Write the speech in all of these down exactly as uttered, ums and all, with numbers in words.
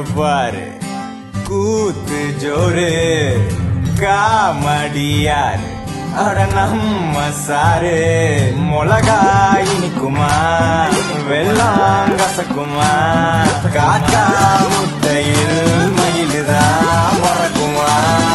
பாரு கூத்து ஜோரு காமடியாரு அட நம்ம சாரு மிளகா இனிக்குமா வெள்ளம் கசக்குமா காக்கா முட்டையில் மயிலுதான் மறக்குமா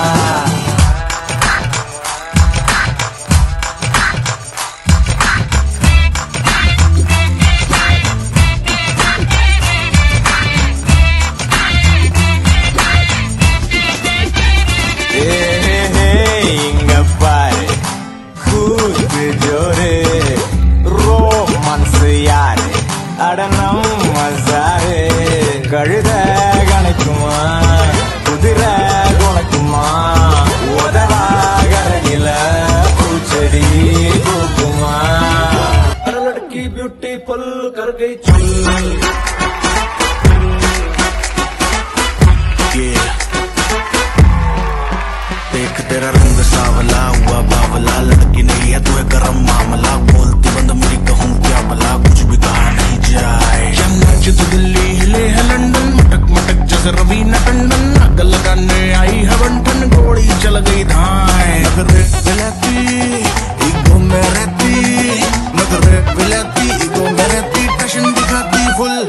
ஜோரு ரோமான்ஸ் யாரு அட நம்ம சாரு கழுத கணக்குமா குதிரை குணக்குமா உதவா கரையில பூச்செடி பூக்குமா लड़की ब्यूटीफुल कर गई चुल देख तेरा रंग सावला हुआ बावला लड़की नहीं है तू है गरम मामला बोलती बंद मुझे कहूँ क्या भला कुछ भी कहा नहीं जाए तो दिल्ली हिले है लंदन मटक मटक जैसे रवीना टंडन आग लगाने आई है बंटन गोली चल गई धाए नगरे विलाती ईगो में रहती नगरे विलाती ईगो में रहती टशन दिखाती फुल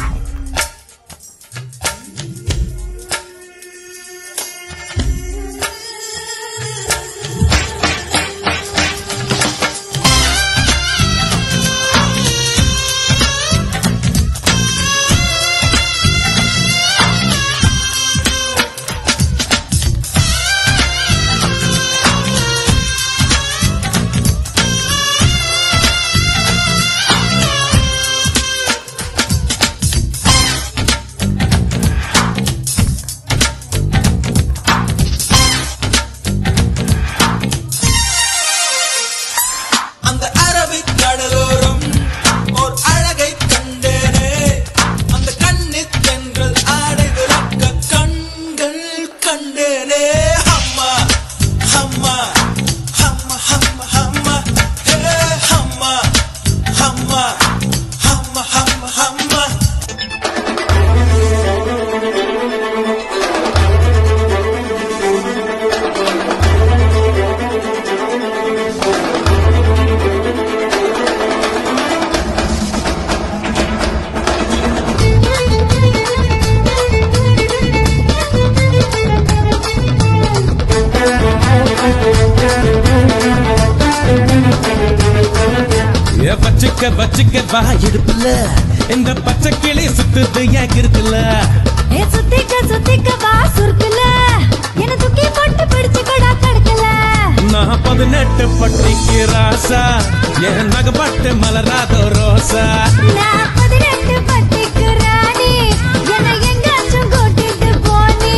பச்சைக்க பச்சைக்க வா எடுப்புல இந்த பச்சை கிளி சுத்துது ஏன் இருக்குல்ல ஏ சுத்திக்க சுத்திக்க வா சுருக்குல என்ன தூக்கி போட்டு பிடிச்சு கொடா கடக்கல நான் பதினெட்டு பட்டிக்கு ராசா என் நகப்பட்டு மலராதோ ரோசா நான் பதினெட்டு பட்டிக்கு ராணி என்ன எங்காச்சும் கூட்டிட்டு போனி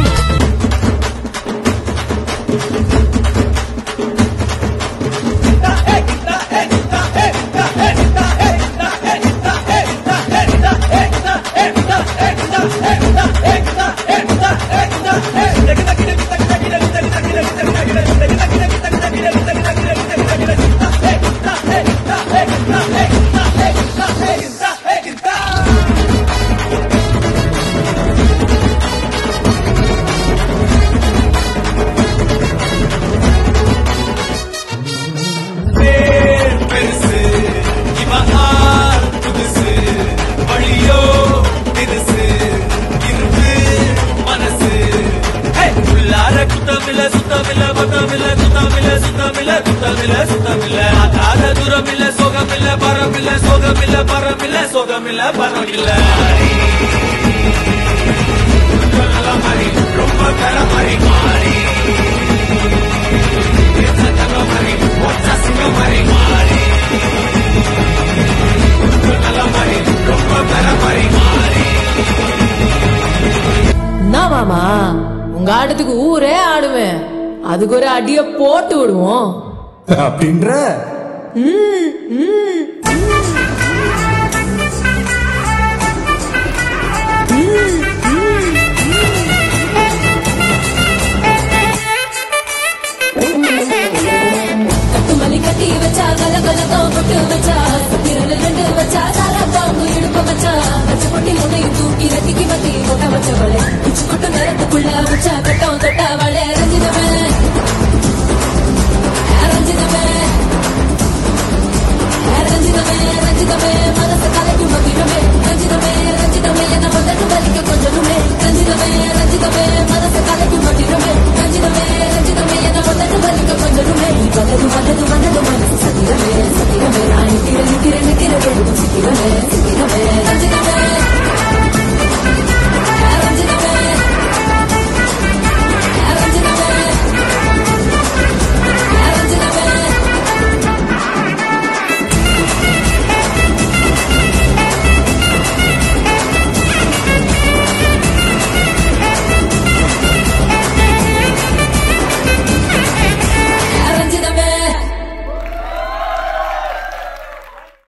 மாமா உங்க ஆட்டத்துக்கு ஊரே ஆடுவேன் அதுக்கு ஒரு அடிய போட்டு விடுவோம் அப்படின்ற கட்டுமல்லி கட்டி வச்சா கல கலக்கா பொட்டு வச்சா ரெண்டு வச்சா சாரா பாம்பு இடுப்ப வச்சா வச்ச பொட்டி முனையும் தூக்கி ரத்திக்கு பத்தி கொட்ட வச்ச புள்ள உச்சா கட்டம் தொட்டவளே ரஞ்சிதமே ரஞ்சிதமே ரஞ்சிதமே ரஞ்சிதமே மனசு கலைக்கும் மகிழமே ரஞ்சிதமே ரஞ்சிதமே என்ன முதட்டு வலிக்க கொஞ்சமே ரஞ்சிதமே ரஞ்சிதமே